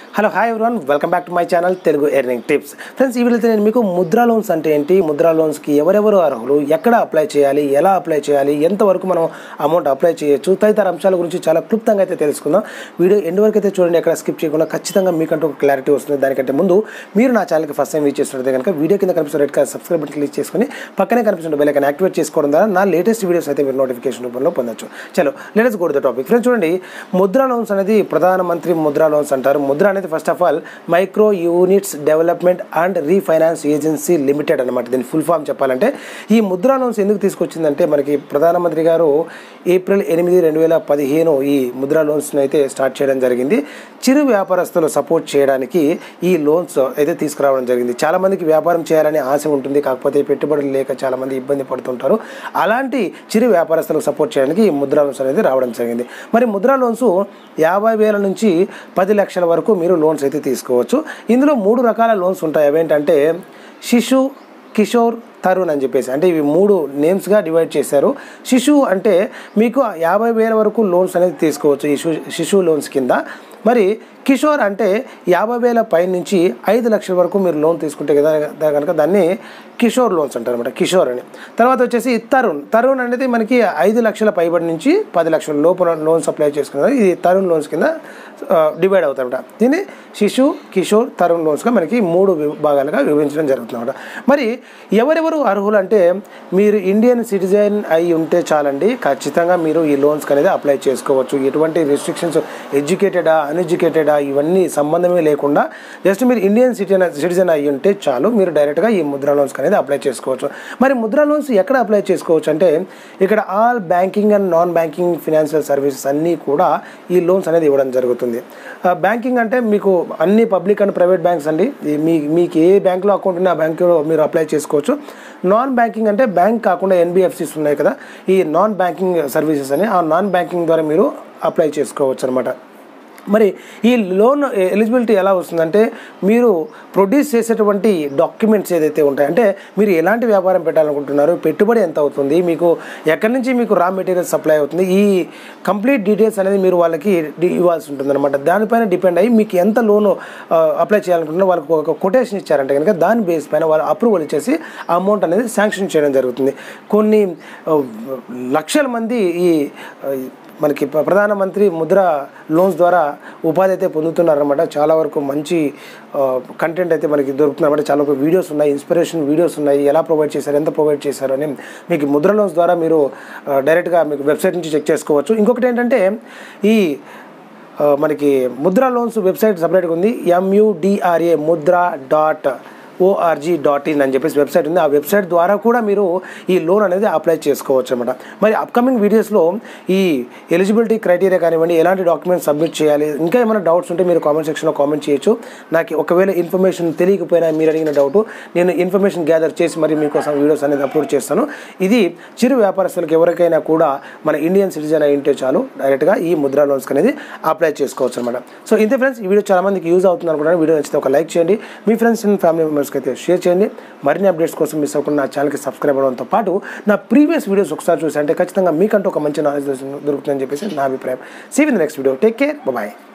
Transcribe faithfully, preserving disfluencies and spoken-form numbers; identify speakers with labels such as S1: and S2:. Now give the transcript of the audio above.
S1: Hello hi everyone welcome back to my channel Telugu earning tips. Friends, ఈ వీడియోలో నేను మీకు ముద్రా లోన్స్ అంటే ఏంటి, ముద్రా లోన్స్కి ఎవరెవరు అర్హులు, ఎక్కడ అప్లై చేయాలి, ఎలా అప్లై చేయాలి, ఎంతవరకు మనం అమౌంట్ అప్లై చేయొచ్చు, తదితర అంశాల గురించి చాలా క్లుప్తంగా అయితే తెలుసుకుందాం. వీడియో ఎండ్ వరకు అయితే చూడండి, ఎక్కడ స్కిప్ చేయకుండా ఖచ్చితంగా మీకంటూ ఒక క్లారిటీ వస్తుంది. దానికంటే ముందు మీరు నా ఛానల్కి ఫస్ట్ టైం వీచ్ చేస్తున్నట్టు కనుక వీడియో కింద కనిపిస్తున్న red colour subscribe button click చేసుకుని పక్కనే కనిపిస్తున్న బెల్ ఐకాన్ యాక్టివేట్ చేసుకోవడం ద్వారా నా లేటెస్ట్ వీడియోస్ అయితే మీరు నోటిఫికేషన్ రూపంలో పొందొచ్చు. చలో let's go to the topic. Friends చూడండి, ముద్రా లోన్స్ అనేది ప్రధానమంత్రి ముద్రా లోన్స్ అంటారు. ముద్ర అనేది first of all micro units development and refinance agency limited అనమాట. దీని ఫుల్ ఫామ్ చెప్పాలంటే, ఈ ముద్రా లోన్స్ ఎందుకు తీసుకొచ్చిందంటే, మనకి ప్రధానమంత్రి గారు ఏప్రిల్ ఎనిమిది రెండు వేల పదిహేను ఈ ముద్రా లోన్స్ని అయితే స్టార్ట్ చేయడం జరిగింది. చిరు వ్యాపారస్తులు సపోర్ట్ చేయడానికి ఈ లోన్స్ అయితే తీసుకురావడం జరిగింది. చాలామందికి వ్యాపారం చేయాలని ఆశ ఉంటుంది, కాకపోతే పెట్టుబడులు లేక చాలామంది ఇబ్బంది పడుతుంటారు. అలాంటి చిరు వ్యాపారస్తులకు సపోర్ట్ చేయడానికి ఈ ముద్రా లోన్స్ అనేది రావడం జరిగింది. మరి ముద్రా లోన్స్ యాభై వేల నుంచి పది లక్షల వరకు మీరు లోన్స్ అయితే తీసుకోవచ్చు. ఇందులో మూడు రకాల లోన్స్ ఉంటాయి. అవేంటంటే శిశు, కిషోర్, తరుణ్ అని చెప్పేసి, అంటే ఇవి మూడు నేమ్స్గా డివైడ్ చేశారు. శిశువు అంటే మీకు యాభై వేల వరకు లోన్స్ అనేది తీసుకోవచ్చు ఈ శిశువు లోన్స్ కింద. మరి కిషోర్ అంటే యాభై వేల పై నుంచి ఐదు లక్షల వరకు మీరు లోన్ తీసుకుంటే కదా కనుక దాన్ని కిషోర్ లోన్స్ అంటారు అనమాట, కిషోర్ అని. తర్వాత వచ్చేసి తరుణ్. తరుణ్ అనేది మనకి ఐదు లక్షల పైబడి నుంచి పది లక్షల లోపల లోన్స్ అప్లై చేసుకున్నారు. ఇది తరుణ్ లోన్స్ కింద డివైడ్ అవుతారన్నమాట. దీన్ని శిశు, కిషోర్, తరుణ్ లోన్స్గా మనకి మూడు విభాగాలుగా విభజించడం జరుగుతుందన్నమాట. మరి ఎవరెవరు అర్హులు అంటే, మీరు ఇండియన్ సిటిజన్ అయి ఉంటే చాలండి, ఖచ్చితంగా మీరు ఈ లోన్స్కి అనేది అప్లై చేసుకోవచ్చు. ఎటువంటి రిస్ట్రిక్షన్స్, ఎడ్యుకేటెడా అన్ఎడ్యుకేటెడా ఇవన్నీ సంబంధమే లేకుండా జస్ట్ మీరు ఇండియన్ సిటిజన్ సిటిజన్ అయ్యి ఉంటే చాలు, మీరు డైరెక్ట్గా ఈ ముద్రా లోన్స్ అనేది అప్లై చేసుకోవచ్చు. మరి ముద్రా లోన్స్ ఎక్కడ అప్లై చేసుకోవచ్చు అంటే, ఇక్కడ all banking and non banking financial services అన్నీ కూడా ఈ లోన్స్ అనేది ఇవ్వడం జరుగుతుంది. బ్యాంకింగ్ అంటే మీకు అన్ని పబ్లిక్ అండ్ ప్రైవేట్ బ్యాంక్స్ అండి. మీ మీకు ఏ బ్యాంక్లో అకౌంట్ ఉన్నా ఆ బ్యాంకులో మీరు అప్లై చేసుకోవచ్చు. నాన్ బ్యాంకింగ్ అంటే బ్యాంక్ కాకుండా ఎన్బిఎఫ్సిస్ ఉన్నాయి కదా, ఈ నాన్ బ్యాంకింగ్ సర్వీసెస్ అని, ఆ నాన్ బ్యాంకింగ్ ద్వారా మీరు అప్లై చేసుకోవచ్చు అనమాట. మరి ఈ లోన్ ఎలిజిబిలిటీ ఎలా వస్తుందంటే, మీరు ప్రొడ్యూస్ చేసేటువంటి డాక్యుమెంట్స్ ఏదైతే ఉంటాయి, అంటే మీరు ఎలాంటి వ్యాపారం పెట్టాలనుకుంటున్నారు, పెట్టుబడి ఎంత అవుతుంది, మీకు ఎక్కడి నుంచి మీకు రా మెటీరియల్స్ సప్లై అవుతుంది, ఈ కంప్లీట్ డీటెయిల్స్ అనేది మీరు వాళ్ళకి ఇవ్వాల్సి ఉంటుంది అనమాట. దానిపైన డిపెండ్ అయ్యి మీకు ఎంత లోను అప్లై చేయాలనుకుంటున్నారో వాళ్ళకి ఒక కొటేషన్ ఇచ్చారంటే కనుక దాని బేస్ పైన వాళ్ళు అప్రూవల్ ఇచ్చేసి అమౌంట్ అనేది శాంక్షన్ చేయడం జరుగుతుంది. కొన్ని లక్షల మంది ఈ మనకి ప్రధానమంత్రి ముద్రా లోన్స్ ద్వారా ఉపాధి అయితే పొందుతున్నారన్నమాట. చాలా వరకు మంచి కంటెంట్ అయితే మనకి దొరుకుతుందన్నమాట. చాలా వరకు వీడియోస్ ఉన్నాయి, ఇన్స్పిరేషన్ వీడియోస్ ఉన్నాయి, ఎలా ప్రొవైడ్ చేశారు, ఎంత ప్రొవైడ్ చేశారు అని మీకు ముద్రా లోన్స్ ద్వారా మీరు డైరెక్ట్గా మీకు వెబ్సైట్ నుంచి చెక్ చేసుకోవచ్చు. ఇంకొకటి ఏంటంటే, ఈ మనకి ముద్రా లోన్స్ వెబ్సైట్ సపరేట్గా ఉంది, M U D R A Mudra dot O R G dot in అని చెప్పేసి వెబ్సైట్ ఉంది. ఆ వెబ్సైట్ ద్వారా కూడా మీరు ఈ లోన్ అనేది అప్లై చేసుకోవచ్చు అనమాట. మరి అప్కమింగ్ వీడియోస్లో ఈ ఎలిజిబిలిటీ క్రైటీరియా కానివ్వండి, ఎలాంటి డాక్యుమెంట్స్ సబ్మిట్ చేయాలి, ఇంకా ఏమైనా డౌట్స్ ఉంటే మీరు కామెంట్ సెక్షన్లో కామెంట్ చేయొచ్చు. నాకు ఒకవేళ ఇన్ఫర్మేషన్ తెలియకపోయినా మీరు అడిగిన డౌట్ నేను ఇన్ఫర్మేషన్ గ్యాదర్ చేసి మరి మీకోసం వీడియోస్ అనేది అప్లోడ్ చేస్తాను. ఇది చిరు వ్యాపారస్తులకు ఎవరికైనా కూడా మన ఇండియన్ సిటిజన్ అయి ఉంటే చాలు, డైరెక్ట్గా ఈ ముద్రా లోన్స్ అనేది అప్లై చేసుకోవచ్చు అనమాట. సో ఇంతే ఫ్రెండ్స్, ఈ వీడియో చాలా మందికి యూజ్ అవుతుంది అనుకుంటున్నాను. వీడియో నచ్చితే ఒక లైక్ చేయండి, మీ ఫ్రెండ్స్ అండ్ ఫ్యామిలీ మెంబర్స్ అయితే షేర్ చేయండి. మరిన్ని అప్డేట్స్ కోసం మిస్ అవ్వకుండా నా ఛానల్కి సబ్స్క్రైబ్ అవ్వడంతో పాటు నా ప్రీవియస్ వీడియోస్ ఒకసారి చూసి అంటే ఖచ్చితంగా మీకంటూ ఒక మంచి నాలెడ్జ్ దొరుకుతుందని చెప్పేసి నా అభిప్రాయం. See you in the next video. Take care, bye.